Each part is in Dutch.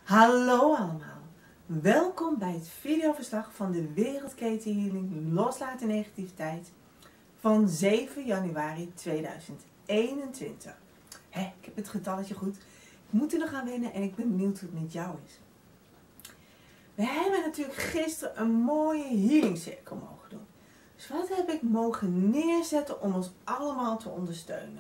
Hallo allemaal, welkom bij het videoverslag van de Wereldketen Loslaten Negativiteit van 7 januari 2021. Ik heb het getalletje goed, ik moet er nog aan wennen en ik ben benieuwd hoe het met jou is. We hebben natuurlijk gisteren een mooie healingcirkel mogen doen. Dus wat heb ik mogen neerzetten om ons allemaal te ondersteunen?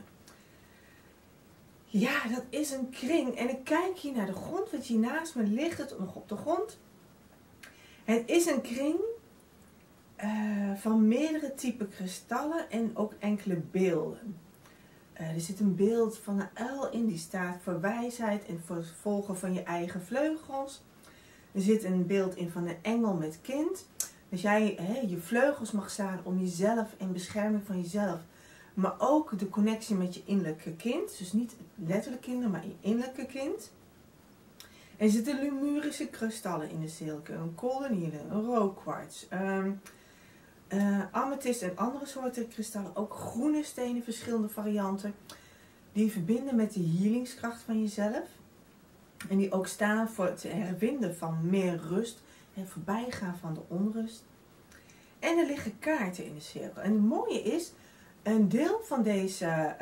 Ja, dat is een kring. En ik kijk hier naar de grond, want hier naast me ligt het nog op de grond. Het is een kring van meerdere typen kristallen en ook enkele beelden. Er zit een beeld van een uil in, die staat voor wijsheid en voor het volgen van je eigen vleugels. Er zit een beeld in van een engel met kind. Dus jij je vleugels mag slaan om jezelf en bescherming van jezelf. Maar ook de connectie met je innerlijke kind. Dus niet letterlijk kinderen, maar je innerlijke kind. Er zitten lemurische kristallen in de cirkel. Een kooloniele, een rookkwarts. Amethyst en andere soorten kristallen. Ook groene stenen, verschillende varianten. Die verbinden met de healingskracht van jezelf. En die ook staan voor het hervinden van meer rust. En voorbijgaan van de onrust. En er liggen kaarten in de cirkel. En het mooie is, een deel van deze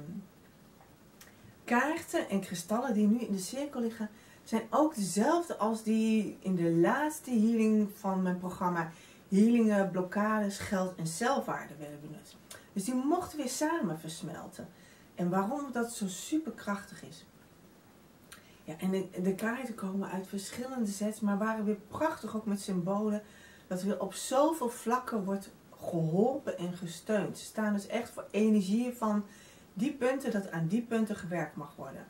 kaarten en kristallen die nu in de cirkel liggen, zijn ook dezelfde als die in de laatste healing van mijn programma Healingen, Blokkades, Geld en Zelfwaarde werden benut. Dus die mochten weer samen versmelten. En waarom? Dat het zo superkrachtig is. Ja, en de kaarten komen uit verschillende sets, maar waren weer prachtig ook met symbolen. Dat weer op zoveel vlakken wordt geholpen en gesteund. Ze staan dus echt voor energieën van die punten, dat aan die punten gewerkt mag worden.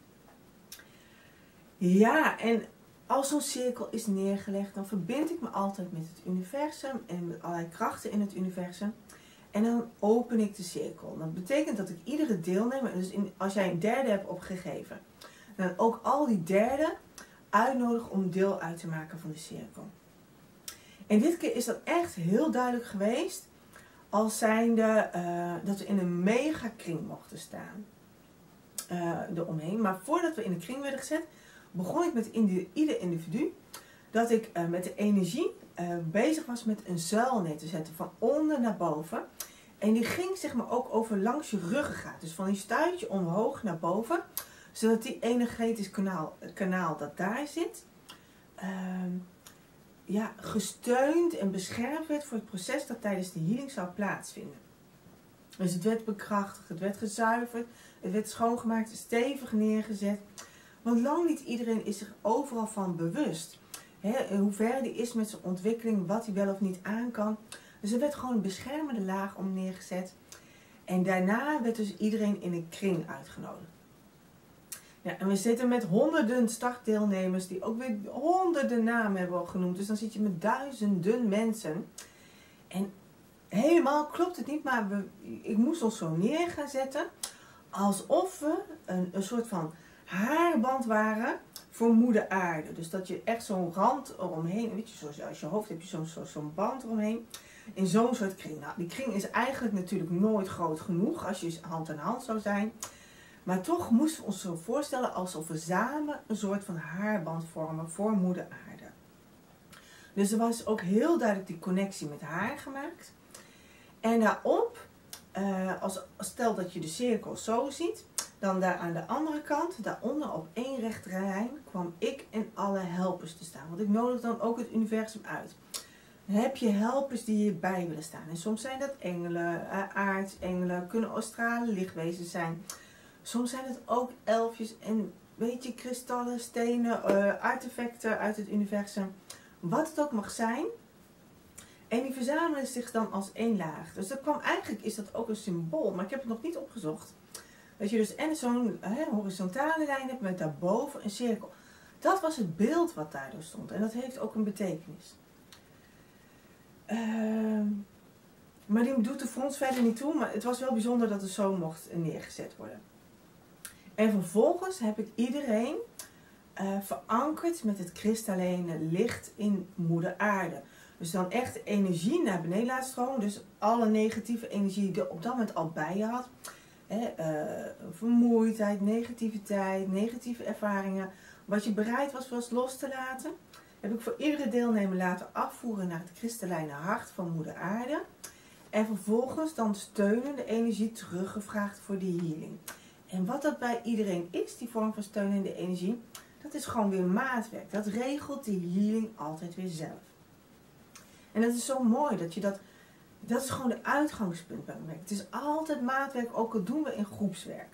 Ja, en als zo'n cirkel is neergelegd, dan verbind ik me altijd met het universum en met allerlei krachten in het universum. En dan open ik de cirkel. Dat betekent dat ik iedere deelnemer, dus als jij een derde hebt opgegeven, dan ook al die derden uitnodig om deel uit te maken van de cirkel. En dit keer is dat echt heel duidelijk geweest, als zijnde dat we in een mega kring mochten staan eromheen. Maar voordat we in de kring werden gezet, begon ik met ieder individu, dat ik met de energie bezig was met een zuil neer te zetten, van onder naar boven. En die ging zeg maar ook over langs je ruggengraat, dus van die stuitje omhoog naar boven, zodat die energetisch kanaal dat daar zit, gesteund en beschermd werd voor het proces dat tijdens de healing zou plaatsvinden. Dus het werd bekrachtigd, het werd gezuiverd, het werd schoongemaakt, stevig neergezet. Want lang niet iedereen is zich overal van bewust. Hoe ver die is met zijn ontwikkeling, wat hij wel of niet aan kan. Dus er werd gewoon een beschermende laag om neergezet. En daarna werd dus iedereen in een kring uitgenodigd. Ja, en we zitten met honderden startdeelnemers die ook weer honderden namen hebben genoemd. Dus dan zit je met duizenden mensen. En helemaal klopt het niet, maar ik moest ons zo neer gaan zetten. Alsof we een soort van haarband waren voor moeder aarde. Dus dat je echt zo'n rand eromheen, weet je, zoals als je hoofd heb je zo'n band eromheen. In zo'n soort kring. Nou, die kring is eigenlijk natuurlijk nooit groot genoeg als je hand in hand zou zijn. Maar toch moesten we ons zo voorstellen alsof we samen een soort van haarband vormen voor moeder aarde. Dus er was ook heel duidelijk die connectie met haar gemaakt. En daarop, stel dat je de cirkel zo ziet, dan daar aan de andere kant, daaronder op één rechte lijn, kwam ik en alle helpers te staan. Want ik nodig dan ook het universum uit. Dan heb je helpers die hierbij willen staan. En soms zijn dat engelen, aartsengelen, kunnen astrale lichtwezens zijn. Soms zijn het ook elfjes en weet je, kristallen, stenen, artefacten uit het universum. Wat het ook mag zijn. En die verzamelen zich dan als één laag. Dus dat kwam, eigenlijk is dat ook een symbool, maar ik heb het nog niet opgezocht. Dat je dus en zo'n horizontale lijn hebt met daarboven een cirkel. Dat was het beeld wat daardoor stond. En dat heeft ook een betekenis. Maar die doet er voor ons verder niet toe. Maar het was wel bijzonder dat het zo mocht neergezet worden. En vervolgens heb ik iedereen verankerd met het kristallijne licht in moeder aarde. Dus dan echt de energie naar beneden laat stromen. Dus alle negatieve energie die je op dat moment al bij je had. Vermoeidheid, negativiteit, negatieve ervaringen. wat je bereid was los te laten, heb ik voor iedere deelnemer laten afvoeren naar het kristallijne hart van Moeder Aarde. En vervolgens dan steunende energie teruggevraagd voor die healing. En wat dat bij iedereen is, die vorm van steunende energie, dat is gewoon weer maatwerk. Dat regelt die healing altijd weer zelf. En dat is zo mooi dat je dat is gewoon de uitgangspunt bij mijn werk. Het is altijd maatwerk, ook al doen we in groepswerk.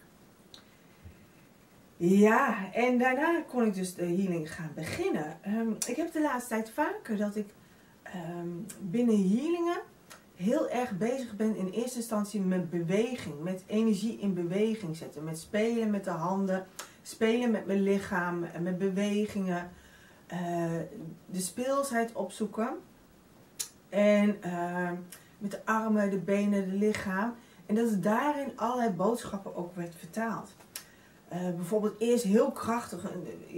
Ja, en daarna kon ik dus de healing gaan beginnen. Ik heb de laatste tijd vaker dat ik binnen healingen heel erg bezig ben in eerste instantie met beweging. Met energie in beweging zetten. Met spelen met de handen. Spelen met mijn lichaam. Met bewegingen. De speelsheid opzoeken. En met de armen, de benen, de lichaam. En dat het daarin allerlei boodschappen ook werd vertaald. Bijvoorbeeld eerst heel krachtig.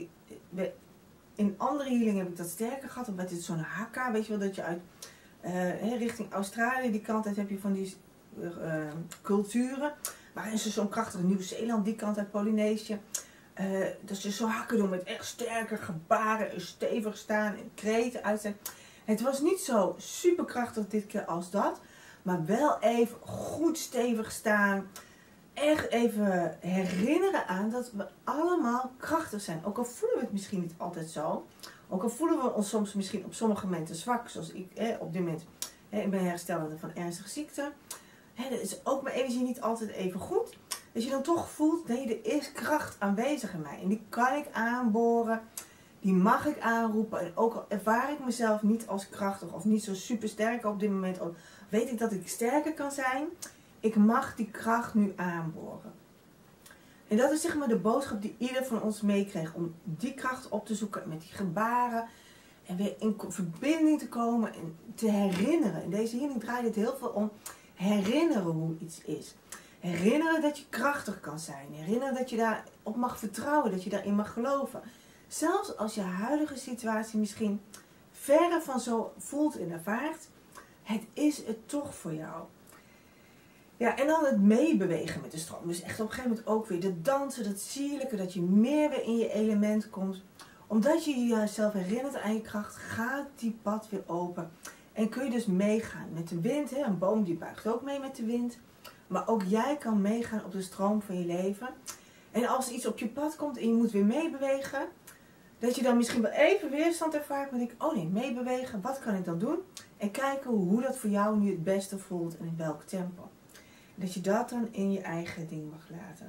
In andere healing heb ik dat sterker gehad. Omdat het zo'n hakka, weet je wel, dat je uit richting Australië, die kant uit heb je van die culturen. Waarin ze zo'n krachtige Nieuw-Zeeland, die kant uit Polynesië. Dat ze zo hakken doen met echt sterke gebaren en stevig staan en kreten uitzetten. Het was niet zo superkrachtig dit keer als dat. Maar wel even goed stevig staan. Echt even herinneren aan dat we allemaal krachtig zijn. Ook al voelen we het misschien niet altijd zo. Ook al voelen we ons soms misschien op sommige momenten zwak. Zoals ik op dit moment. Ik ben herstellende van ernstige ziekte. Dat is ook mijn energie niet altijd even goed. Dat je dan toch voelt, nee, er is kracht aanwezig in mij. En die kan ik aanboren. Die mag ik aanroepen. En ook al ervaar ik mezelf niet als krachtig of niet zo super sterk op dit moment. Weet ik dat ik sterker kan zijn. Ik mag die kracht nu aanboren. En dat is zeg maar de boodschap die ieder van ons meekreeg. Om die kracht op te zoeken met die gebaren. En weer in verbinding te komen en te herinneren. In deze healing draait het heel veel om herinneren hoe iets is. Herinneren dat je krachtig kan zijn. Herinneren dat je daarop mag vertrouwen. Dat je daarin mag geloven. Zelfs als je huidige situatie misschien verre van zo voelt en ervaart. Het is het toch voor jou. Ja, en dan het meebewegen met de stroom. Dus echt op een gegeven moment ook weer de dansen, dat sierlijke, dat je meer weer in je element komt. Omdat je jezelf herinnert aan je kracht, gaat die pad weer open. En kun je dus meegaan met de wind. Hè? Een boom die buigt ook mee met de wind. Maar ook jij kan meegaan op de stroom van je leven. En als er iets op je pad komt en je moet weer meebewegen. Dat je dan misschien wel even weerstand ervaart. Maar denk ik, oh nee, meebewegen, wat kan ik dan doen? En kijken hoe dat voor jou nu het beste voelt en in welk tempo. Dat je dat dan in je eigen ding mag laten.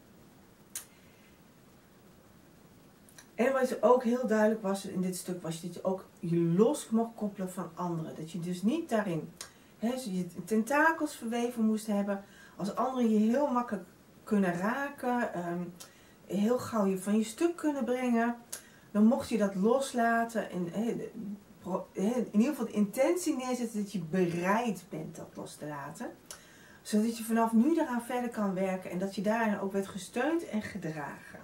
En wat ook heel duidelijk was in dit stuk, was dat je ook je los mocht koppelen van anderen. Dat je dus niet daarin je tentakels verweven moest hebben. Als anderen je heel makkelijk kunnen raken, heel gauw je van je stuk kunnen brengen, dan mocht je dat loslaten. En in ieder geval de intentie neerzetten dat je bereid bent dat los te laten. Zodat je vanaf nu eraan verder kan werken en dat je daarin ook werd gesteund en gedragen.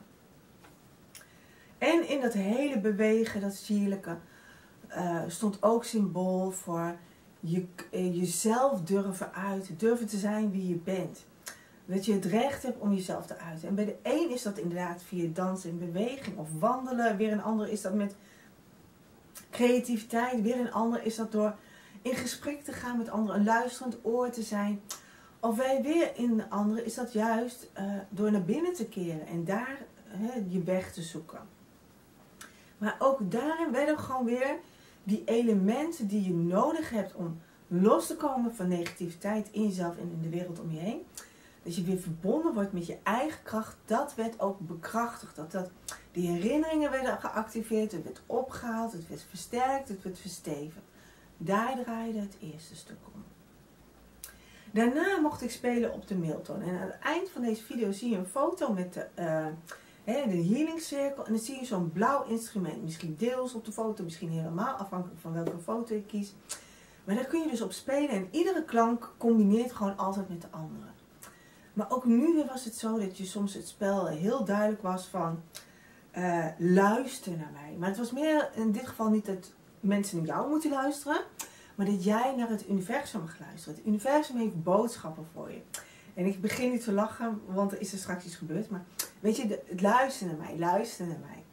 En in dat hele bewegen, dat sierlijke, stond ook symbool voor jezelf durven uiten. Durven te zijn wie je bent. Dat je het recht hebt om jezelf te uiten. En bij de een is dat inderdaad via dansen en beweging of wandelen. Weer een ander is dat met creativiteit. Weer een ander is dat door in gesprek te gaan met anderen. Een luisterend oor te zijn. Of wij weer in de andere is dat juist door naar binnen te keren. En daar je weg te zoeken. Maar ook daarin werden gewoon weer die elementen die je nodig hebt om los te komen van negativiteit in jezelf en in de wereld om je heen. Dat je weer verbonden wordt met je eigen kracht. Dat werd ook bekrachtigd. Die herinneringen werden geactiveerd. Het werd opgehaald. Het werd versterkt. Het werd verstevigd. Daar draaide het eerste stuk om. Daarna mocht ik spelen op de Milton. En aan het eind van deze video zie je een foto met de healing cirkel. En dan zie je zo'n blauw instrument. Misschien deels op de foto, misschien helemaal. Afhankelijk van welke foto je kiest. Maar daar kun je dus op spelen. En iedere klank combineert gewoon altijd met de andere. Maar ook nu weer was het zo dat je soms het spel heel duidelijk was van luister naar mij. Maar het was meer in dit geval niet dat mensen naar jou moeten luisteren. Maar dat jij naar het universum mag luisteren. Het universum heeft boodschappen voor je. En ik begin niet te lachen, want er is er straks iets gebeurd. Maar weet je, luister naar mij, luister naar mij.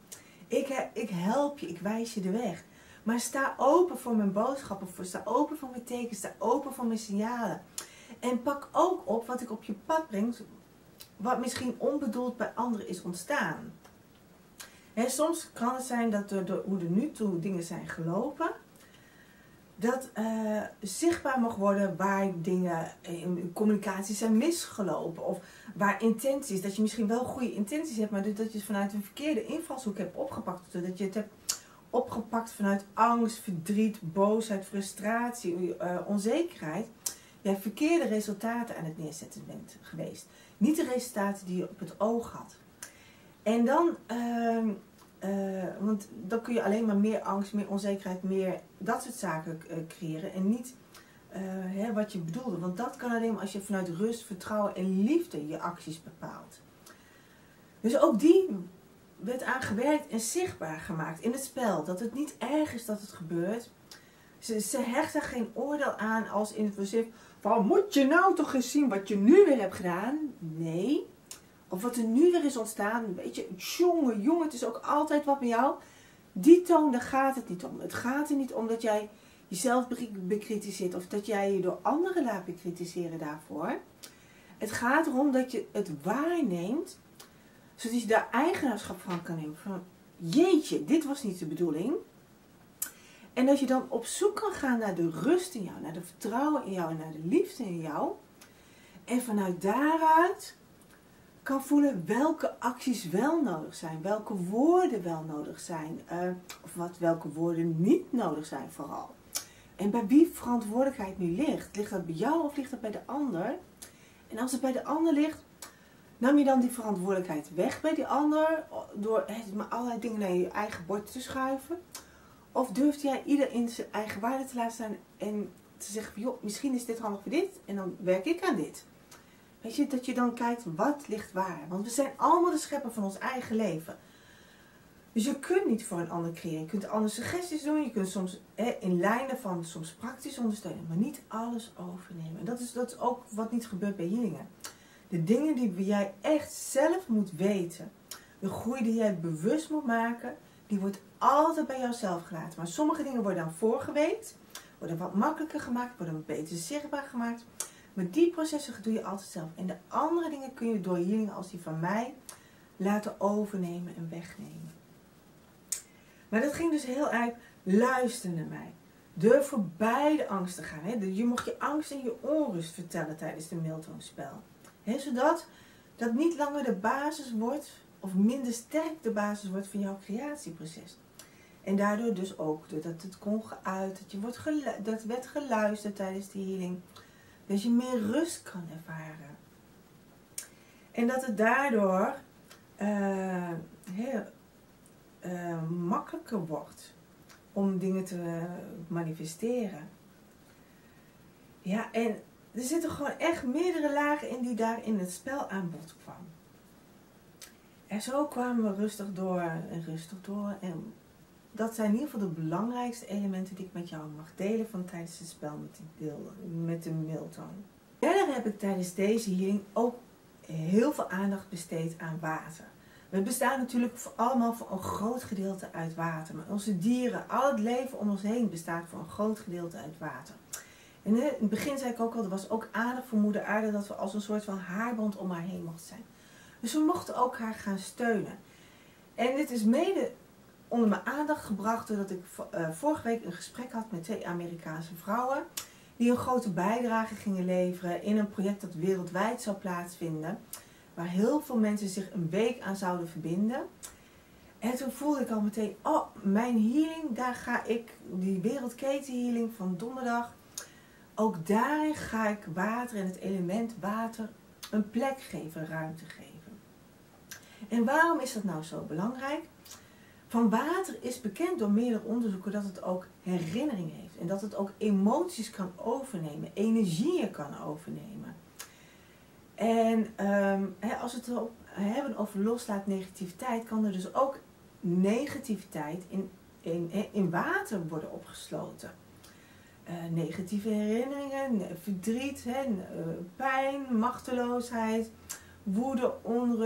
Ik help je, ik wijs je de weg. Maar sta open voor mijn boodschappen, sta open voor mijn tekens, sta open voor mijn signalen. En pak ook op wat ik op je pad breng, wat misschien onbedoeld bij anderen is ontstaan. Soms kan het zijn dat door hoe er nu toe dingen zijn gelopen, dat zichtbaar mag worden waar dingen in communicatie zijn misgelopen. Of waar intenties, dat je misschien wel goede intenties hebt, maar dat je het vanuit een verkeerde invalshoek hebt opgepakt. Dat je het hebt opgepakt vanuit angst, verdriet, boosheid, frustratie, onzekerheid. Jij verkeerde resultaten aan het neerzetten bent geweest. Niet de resultaten die je op het oog had. En dan, want dan kun je alleen maar meer angst, meer onzekerheid, meer dat soort zaken creëren. En niet wat je bedoelde. Want dat kan alleen maar als je vanuit rust, vertrouwen en liefde je acties bepaalt. Dus ook die werd aangewerkt en zichtbaar gemaakt in het spel. Dat het niet erg is dat het gebeurt. Ze hechten geen oordeel aan als in het besef van, moet je nou toch eens zien wat je nu weer hebt gedaan? Nee. Of wat er nu weer is ontstaan. Weet je, jongen, het is ook altijd wat bij jou. Die toon, daar gaat het niet om. Het gaat er niet om dat jij jezelf bekritiseert of dat jij je door anderen laat bekritiseren daarvoor. Het gaat erom dat je het waarneemt, zodat je daar eigenaarschap van kan nemen. Van, jeetje, dit was niet de bedoeling. En dat je dan op zoek kan gaan naar de rust in jou, naar de vertrouwen in jou en naar de liefde in jou. En vanuit daaruit kan voelen welke acties wel nodig zijn, welke woorden wel nodig zijn, of welke woorden niet nodig zijn vooral. En bij wie verantwoordelijkheid nu ligt. Ligt dat bij jou of ligt dat bij de ander? En als het bij de ander ligt, nam je dan die verantwoordelijkheid weg bij die ander door maar allerlei dingen naar je eigen bord te schuiven? Of durfde jij ieder in zijn eigen waarde te laten staan en te zeggen, joh, misschien is dit handig voor dit en dan werk ik aan dit. Weet je, dat je dan kijkt, wat ligt waar? Want we zijn allemaal de schepper van ons eigen leven. Dus je kunt niet voor een ander creëren. Je kunt andere suggesties doen. Je kunt soms in lijnen van soms praktisch ondersteunen. Maar niet alles overnemen. En dat is ook wat niet gebeurt bij healingen. De dingen die jij echt zelf moet weten. De groei die jij bewust moet maken. Die wordt altijd bij jouzelf gelaten. Maar sommige dingen worden dan voorgeweekt. Worden wat makkelijker gemaakt. Worden beter zichtbaar gemaakt. Maar die processen doe je altijd zelf. En de andere dingen kun je door healing als die van mij laten overnemen en wegnemen. Maar dat ging dus heel erg luisteren naar mij. Durf voorbij de angst te gaan. Hè? Je mocht je angst en je onrust vertellen tijdens de Milton-spel. Zodat dat niet langer de basis wordt, of minder sterk de basis wordt van jouw creatieproces. En daardoor dus ook, doordat het kon geuit, dat werd geluisterd tijdens de healing. Dat je meer rust kan ervaren. En dat het daardoor makkelijker wordt om dingen te manifesteren. Ja, en er zitten gewoon echt meerdere lagen in die daar in het spel aan bod kwam. En zo kwamen we rustig door en rustig door. En dat zijn in ieder geval de belangrijkste elementen die ik met jou mag delen van tijdens het spel met de Milton. Verder heb ik tijdens deze healing ook heel veel aandacht besteed aan water. We bestaan natuurlijk allemaal voor een groot gedeelte uit water. Maar onze dieren, al het leven om ons heen bestaat voor een groot gedeelte uit water. En in het begin zei ik ook al, er was ook aandacht voor moeder aarde dat we als een soort van haarband om haar heen mochten zijn. Dus we mochten ook haar gaan steunen. En dit is mede onder mijn aandacht gebracht doordat ik vorige week een gesprek had met 2 Amerikaanse vrouwen. Die een grote bijdrage gingen leveren in een project dat wereldwijd zou plaatsvinden. Waar heel veel mensen zich een week aan zouden verbinden. En toen voelde ik al meteen, oh, mijn healing, daar ga ik, die wereldketen-healing van donderdag. Ook daarin ga ik water en het element water een plek geven, ruimte geven. En waarom is dat nou zo belangrijk? Van water is bekend door meerdere onderzoeken dat het ook herinnering heeft. En dat het ook emoties kan overnemen, energieën kan overnemen. En als we het hebben over loslaat negativiteit, kan er dus ook negativiteit in water worden opgesloten. Negatieve herinneringen, verdriet, pijn, machteloosheid, woede, onrust.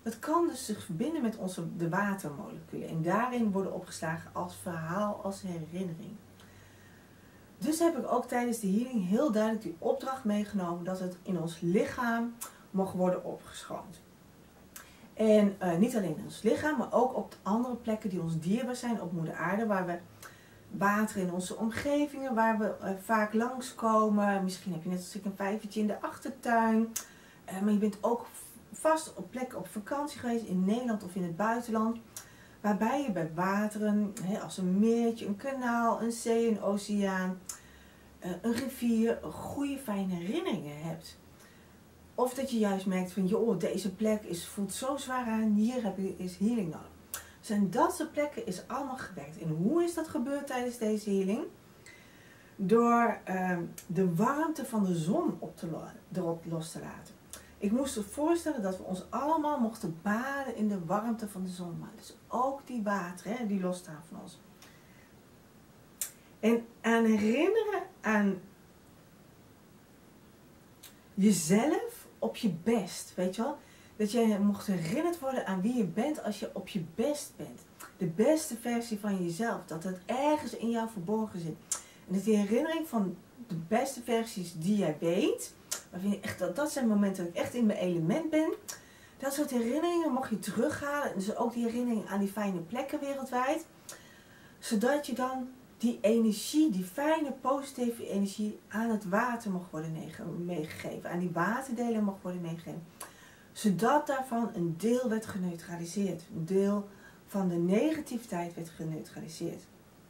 dat kan dus zich verbinden met de watermoleculen. En daarin worden opgeslagen als verhaal, als herinnering. Dus heb ik ook tijdens de healing heel duidelijk die opdracht meegenomen dat het in ons lichaam mag worden opgeschoond. En niet alleen in ons lichaam, maar ook op de andere plekken die ons dierbaar zijn op moeder aarde, waar we water in onze omgevingen, waar we vaak langskomen. Misschien heb je net als ik een vijvertje in de achtertuin. Maar je bent ook vast op plekken op vakantie geweest in Nederland of in het buitenland. Waarbij je bij wateren, als een meertje, een kanaal, een zee, een oceaan, een rivier, goede fijne herinneringen hebt. Of dat je juist merkt van, joh, deze plek voelt zo zwaar aan, hier is healing nodig. Dus en dat soort plekken is allemaal gewerkt. En hoe is dat gebeurd tijdens deze healing? Door de warmte van de zon erop los te laten. Ik moest me voorstellen dat we ons allemaal mochten baden in de warmte van de zon. Maar dus ook die wateren die losstaan van ons. En aan herinneren aan jezelf op je best. Weet je wel? Dat jij mocht herinnerd worden aan wie je bent als je op je best bent. De beste versie van jezelf. Dat het ergens in jou verborgen zit. En dat die herinnering van de beste versies die jij weet. Waarvan je echt, dat zijn momenten dat ik echt in mijn element ben. Dat soort herinneringen mag je terughalen. En dus ook die herinneringen aan die fijne plekken wereldwijd. Zodat je dan die energie, die fijne positieve energie aan het water mag worden meegegeven. Aan die waterdelen mag worden meegegeven. Zodat daarvan een deel werd geneutraliseerd. Een deel van de negativiteit werd geneutraliseerd.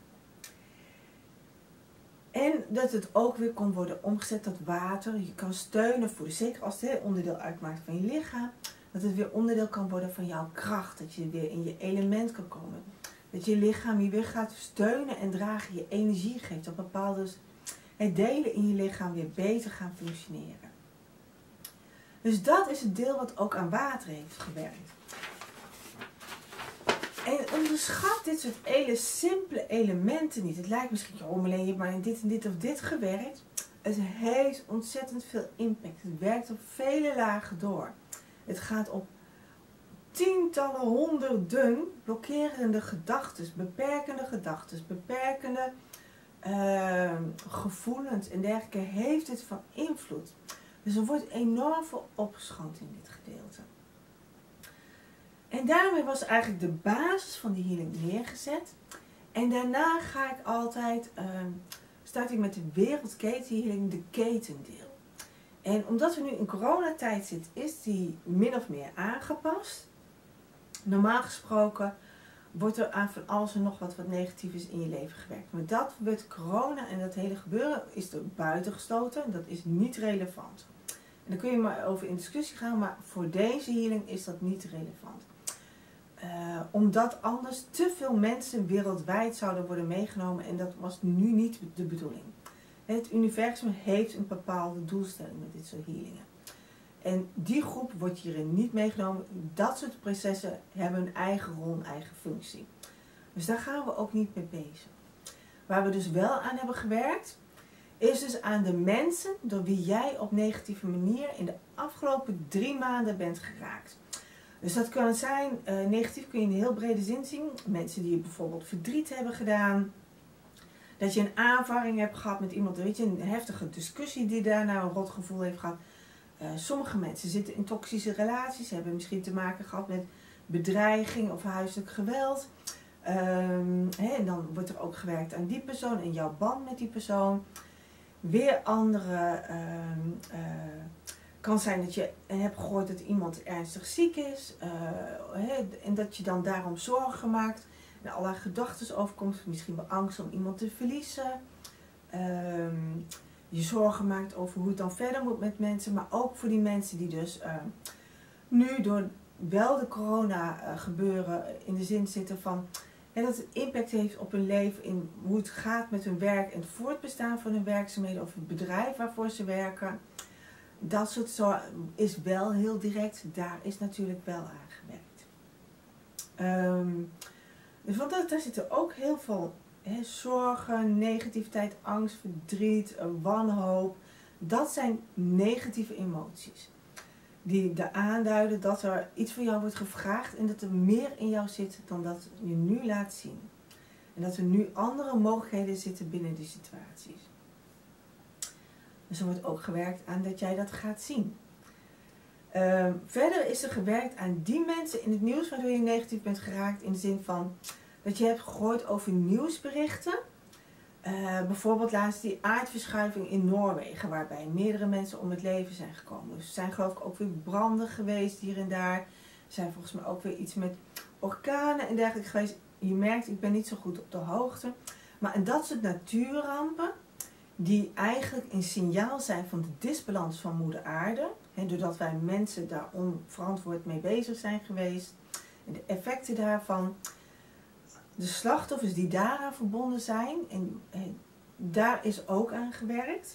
En dat het ook weer kon worden omgezet tot water. Je kan steunen voelen. Zeker als het onderdeel uitmaakt van je lichaam. Dat het weer onderdeel kan worden van jouw kracht. Dat je weer in je element kan komen. Dat je lichaam je weer gaat steunen en dragen. Je energie geeft. Dat bepaalde delen in je lichaam weer beter gaan functioneren. Dus dat is het deel wat ook aan water heeft gewerkt. En onderschat dit soort hele simpele elementen niet. Het lijkt misschien, oh Marleen, je hebt maar in dit en dit of dit gewerkt. Het heeft ontzettend veel impact. Het werkt op vele lagen door. Het gaat op tientallen, honderden blokkerende gedachten, beperkende gevoelens en dergelijke heeft het van invloed. Dus er wordt enorm veel opgeschoond in dit gedeelte. En daarmee was eigenlijk de basis van die healing neergezet. En daarna ga ik altijd, start ik met de wereldketenhealing, de ketendeel. En omdat we nu in coronatijd zitten, is die min of meer aangepast. Normaal gesproken wordt er aan van alles en nog wat negatief is in je leven gewerkt. Maar dat met corona en dat hele gebeuren is er buiten gestoten. Dat is niet relevant. En daar kun je maar over in discussie gaan, maar voor deze healing is dat niet relevant. Omdat anders te veel mensen wereldwijd zouden worden meegenomen en dat was nu niet de bedoeling. Het universum heeft een bepaalde doelstelling met dit soort healingen. En die groep wordt hierin niet meegenomen. Dat soort processen hebben een eigen rol, een eigen functie. Dus daar gaan we ook niet mee bezig. Waar we dus wel aan hebben gewerkt, is dus aan de mensen door wie jij op negatieve manier in de afgelopen 3 maanden bent geraakt. Dus dat kan zijn, negatief kun je in een heel brede zin zien. Mensen die bijvoorbeeld verdriet hebben gedaan. Dat je een aanvaring hebt gehad met iemand, weet je, een heftige discussie die daarna een rot gevoel heeft gehad. Sommige mensen zitten in toxische relaties, hebben misschien te maken gehad met bedreiging of huiselijk geweld. En dan wordt er ook gewerkt aan die persoon en jouw band met die persoon. Weer andere, kan zijn dat je hebt gehoord dat iemand ernstig ziek is. En dat je dan daarom zorgen maakt. En allerlei gedachten overkomt, misschien wel angst om iemand te verliezen. Je zorgen maakt over hoe het dan verder moet met mensen. Maar ook voor die mensen die dus nu door wel de corona gebeuren in de zin zitten van dat het impact heeft op hun leven in hoe het gaat met hun werk en het voortbestaan van hun werkzaamheden of het bedrijf waarvoor ze werken. Dat soort zorgen is wel heel direct, daar is natuurlijk wel aan gewerkt. Dus want daar zitten ook heel veel zorgen, negativiteit, angst, verdriet, wanhoop. Dat zijn negatieve emoties. die er aanduiden dat er iets van jou wordt gevraagd en dat er meer in jou zit dan dat je nu laat zien. En dat er nu andere mogelijkheden zitten binnen die situaties. Dus er wordt ook gewerkt aan dat jij dat gaat zien. Verder is er gewerkt aan die mensen in het nieuws waardoor je negatief bent geraakt. In de zin van dat je hebt gehoord over nieuwsberichten. Bijvoorbeeld laatst die aardverschuiving in Noorwegen. Waarbij meerdere mensen om het leven zijn gekomen. Dus er zijn geloof ik ook weer branden geweest hier en daar. Er zijn volgens mij ook weer iets met orkanen en dergelijke geweest. Je merkt, ik ben niet zo goed op de hoogte. Maar en dat soort natuurrampen. Die eigenlijk een signaal zijn van de disbalans van moeder aarde. En doordat wij mensen daar onverantwoord mee bezig zijn geweest. En de effecten daarvan. De slachtoffers die daaraan verbonden zijn. En daar is ook aan gewerkt.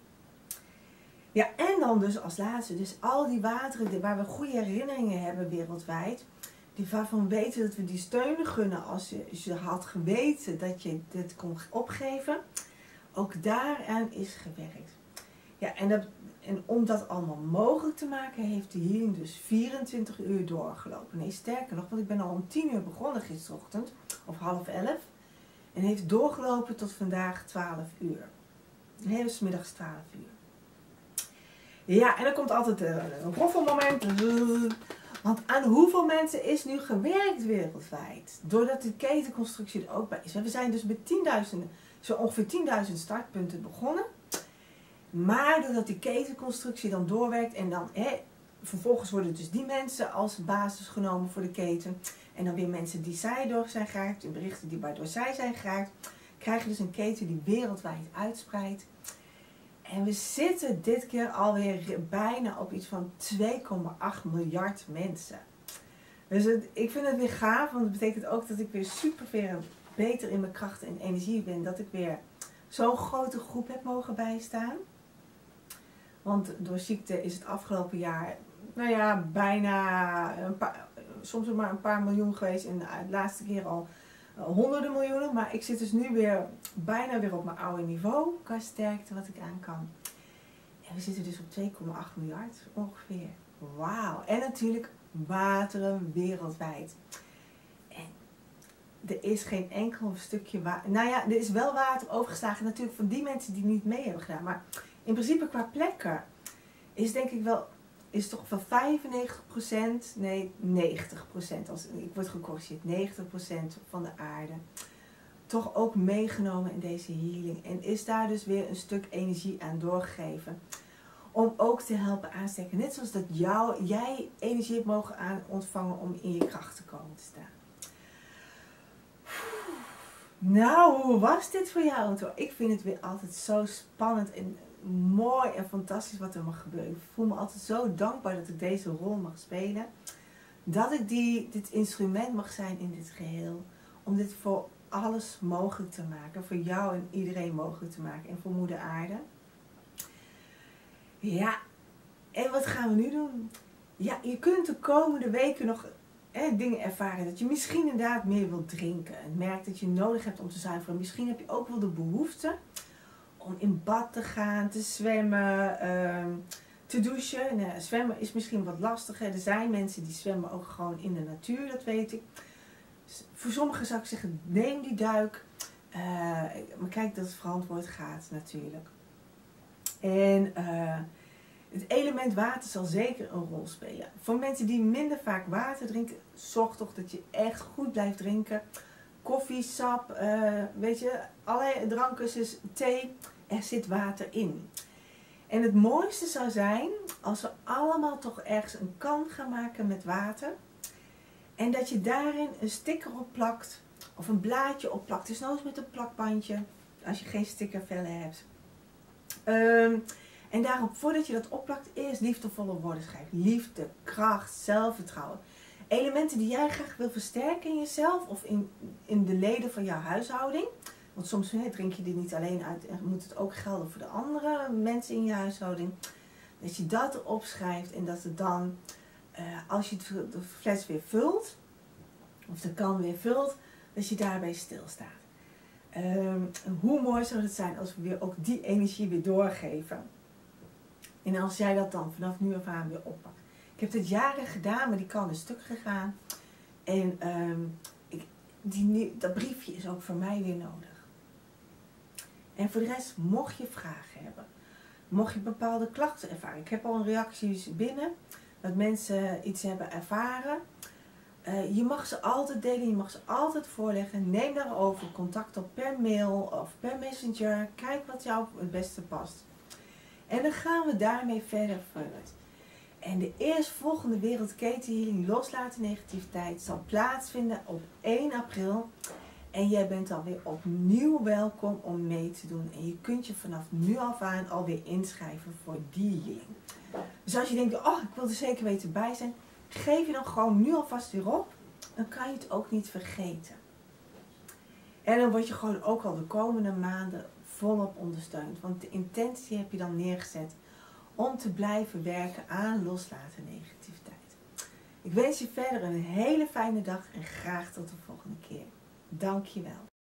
Ja, en dan dus als laatste. Dus al die wateren waar we goede herinneringen hebben wereldwijd. Die waarvan we weten dat we die steun gunnen als je had geweten dat je dit kon opgeven. Ook daaraan is gewerkt. Ja, en om dat allemaal mogelijk te maken heeft de healing dus 24 uur doorgelopen. Nee, sterker nog, want ik ben al om 10 uur begonnen gisterochtend, of 10:30. En heeft doorgelopen tot vandaag 12 uur. Nee, dus middags 12 uur. Ja, en dan komt altijd een roffelmoment. Want aan hoeveel mensen is nu gewerkt wereldwijd? Doordat de ketenconstructie er ook bij is. We zijn dus met 10.000, zo ongeveer 10.000 startpunten begonnen. Maar doordat die ketenconstructie dan doorwerkt en dan vervolgens worden dus die mensen als basis genomen voor de keten. En dan weer mensen die zij door zijn geraakt, de berichten die waardoor zij zijn geraakt. Krijg je dus een keten die wereldwijd uitspreidt. En we zitten dit keer alweer bijna op iets van 2,8 miljard mensen. Dus ik vind het weer gaaf, want het betekent ook dat ik weer super veel beter in mijn krachten en energie ben. Dat ik weer zo'n grote groep heb mogen bijstaan. Want door ziekte is het afgelopen jaar, nou ja, bijna soms maar een paar miljoen geweest. En de laatste keer al honderden miljoenen. Maar ik zit dus nu weer bijna weer op mijn oude niveau qua sterkte wat ik aan kan. En we zitten dus op 2,8 miljard ongeveer. Wauw. En natuurlijk wateren wereldwijd. En er is geen enkel stukje water. Nou ja, er is wel water overgeslagen natuurlijk van die mensen die niet mee hebben gedaan. Maar in principe qua plekken is denk ik wel, is toch van 95%, nee 90%, als ik word gecorrigeerd, 90% van de aarde toch ook meegenomen in deze healing. En is daar dus weer een stuk energie aan doorgegeven. Om ook te helpen aansteken. Net zoals dat jij energie hebt mogen ontvangen om in je kracht te komen te staan. Nou, hoe was dit voor jou? Ik vind het weer altijd zo spannend en mooi en fantastisch wat er mag gebeuren. Ik voel me altijd zo dankbaar dat ik deze rol mag spelen. Dat ik dit instrument mag zijn in dit geheel. Om dit voor alles mogelijk te maken. Voor jou en iedereen mogelijk te maken. En voor moeder aarde. Ja, en wat gaan we nu doen? Ja, je kunt de komende weken nog dingen ervaren. Dat je misschien inderdaad meer wilt drinken. En merkt dat je nodig hebt om te zuiveren. Misschien heb je ook wel de behoefte om in bad te gaan, te zwemmen, te douchen. Nou, zwemmen is misschien wat lastiger. Er zijn mensen die zwemmen ook gewoon in de natuur, dat weet ik. Dus voor sommigen zou ik zeggen, neem die duik. Maar kijk dat het verantwoord gaat natuurlijk. En het element water zal zeker een rol spelen. Voor mensen die minder vaak water drinken, zorg toch dat je echt goed blijft drinken. Koffie, sap, weet je, allerlei drankjes, thee, er zit water in. En het mooiste zou zijn als we allemaal toch ergens een kan gaan maken met water. En dat je daarin een sticker op plakt of een blaadje op plakt. Dus nou eens met een plakbandje als je geen stickervellen hebt. En daarop, voordat je dat opplakt, eerst liefdevolle woorden schrijven. Liefde, kracht, zelfvertrouwen. Elementen die jij graag wil versterken in jezelf of in de leden van jouw huishouding. Want soms drink je die niet alleen uit en moet het ook gelden voor de andere mensen in je huishouding. Dat je dat erop schrijft en dat het dan, als je de fles weer vult, of de kan weer vult, dat je daarbij stilstaat. Hoe mooi zou het zijn als we weer ook die energie weer doorgeven. En als jij dat dan vanaf nu af aan weer oppakt. heb dit jaren gedaan, maar die kan een stuk gegaan. En dat briefje is ook voor mij weer nodig. En voor de rest, mocht je vragen hebben, mocht je bepaalde klachten ervaren. Ik heb al reacties binnen, dat mensen iets hebben ervaren. Je mag ze altijd delen, je mag ze altijd voorleggen. Neem daarover contact op per mail of per messenger. Kijk wat jou het beste past. En dan gaan we daarmee verder vooruit. En de eerstvolgende wereldketenhealing loslaten negativiteit zal plaatsvinden op 1 april. En jij bent alweer opnieuw welkom om mee te doen. En je kunt je vanaf nu af aan alweer inschrijven voor die healing. Dus als je denkt, oh, ik wil er zeker weten bij zijn, geef je dan gewoon nu alvast weer op. Dan kan je het ook niet vergeten. En dan word je gewoon ook al de komende maanden volop ondersteund. Want de intentie heb je dan neergezet om te blijven werken aan loslaten negativiteit. Ik wens je verder een hele fijne dag en graag tot de volgende keer. Dank je wel.